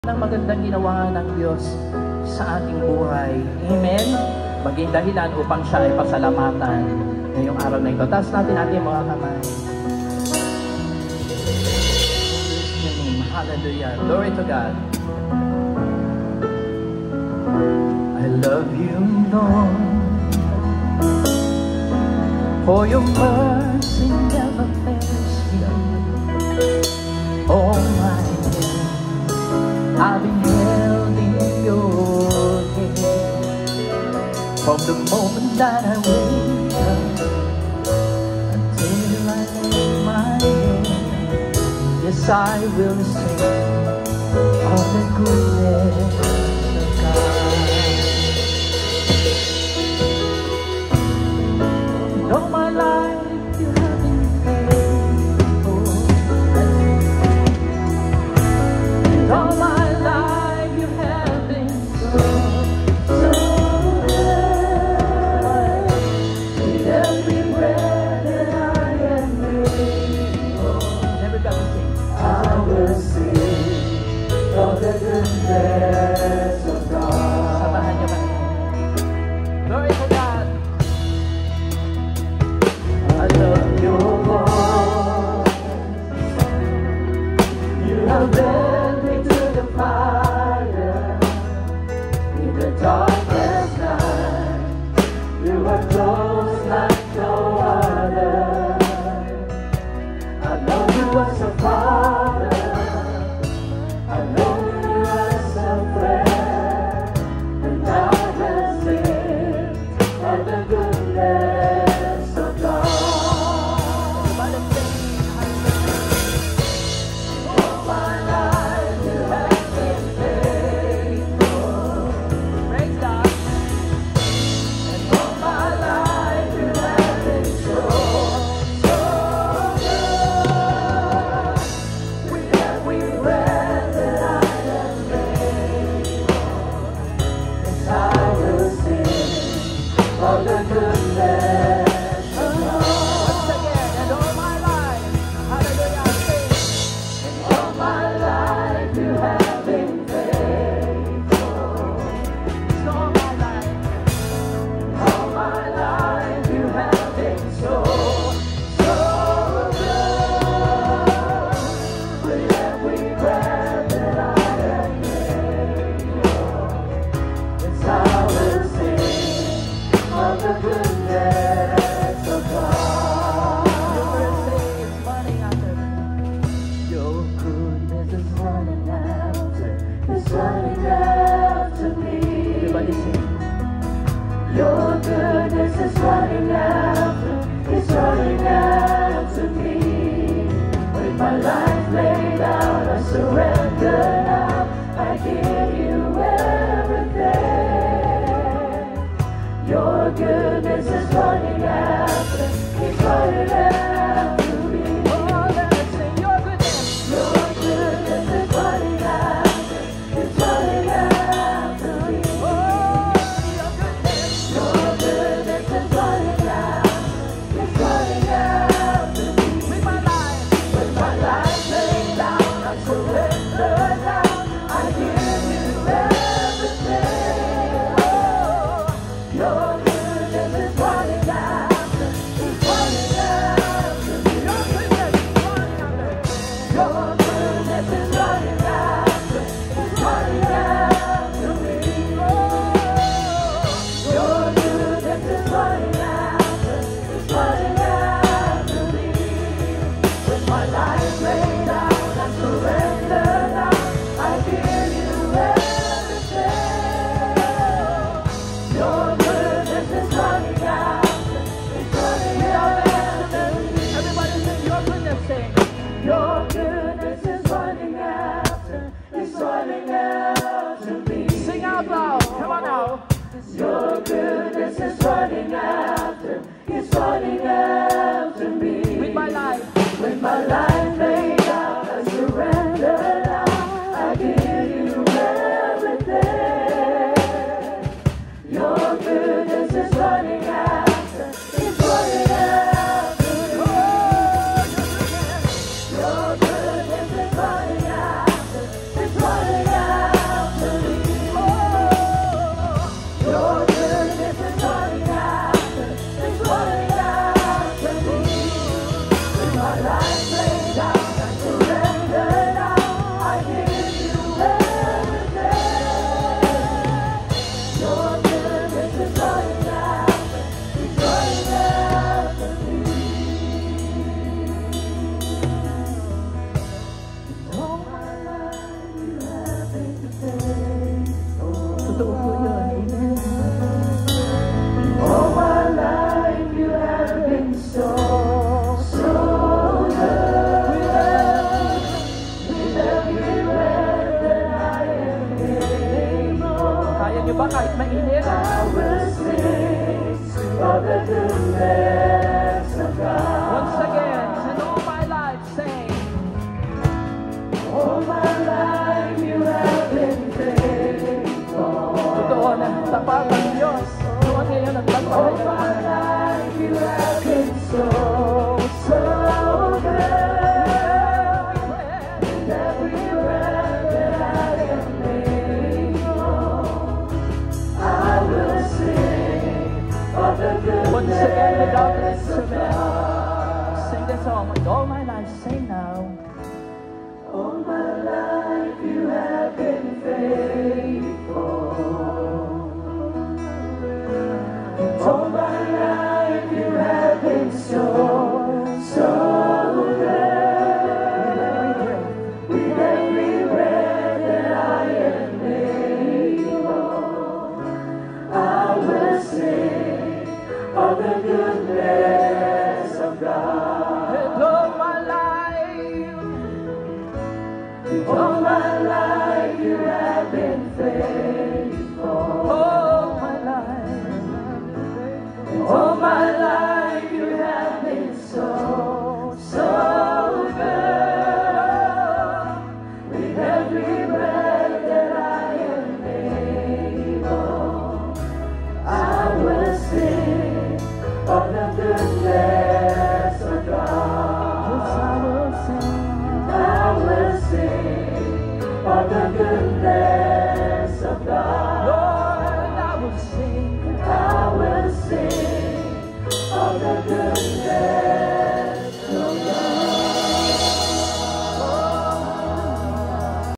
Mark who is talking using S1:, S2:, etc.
S1: ng magandang ginawa ng Diyos sa ating buhay. Amen? Maging dahilan upang siya ay pasalamatan ngayong araw na ito. Taas natin ating mga kamay. Hallelujah. Glory to God. I love you, Lord, for your mercy never fails me. All my days I've been held in your hand. From the moment that I wake up until I lay my head, yes, I will sing of the goodness of God. And all my life you have been faithful, and all my
S2: Your goodness is running after, it's running after.
S1: Totoo po yun. Amen.
S2: All my life you have been so good. With every breath that I am able,
S1: Kaya niyo ba kahit mainit?
S2: I will sing of the goodness of God.
S1: Once again, and all my life, sing.
S2: All my life you have been faithful.
S1: Totoo na tapat ang Diyos. Doon ngayon ang
S2: All
S1: tapat.
S2: my life you have been so good. With every breath that I am able, I will sing of the
S1: Once again, without an
S2: goodness of
S1: instrument,
S2: God.
S1: sing this song. With all my life, sing now.
S2: All my life you have been faithful. All my life you have been so good. With every breath that I am able, I will sing of the goodness of God.
S1: With all my life,
S2: All my life you have been faithful.
S1: all my life.
S2: All my life you have been so good. With every breath that I am able, I will sing of the goodness of God.
S1: Yes, I will sing.
S2: I will sing of the goodness of God.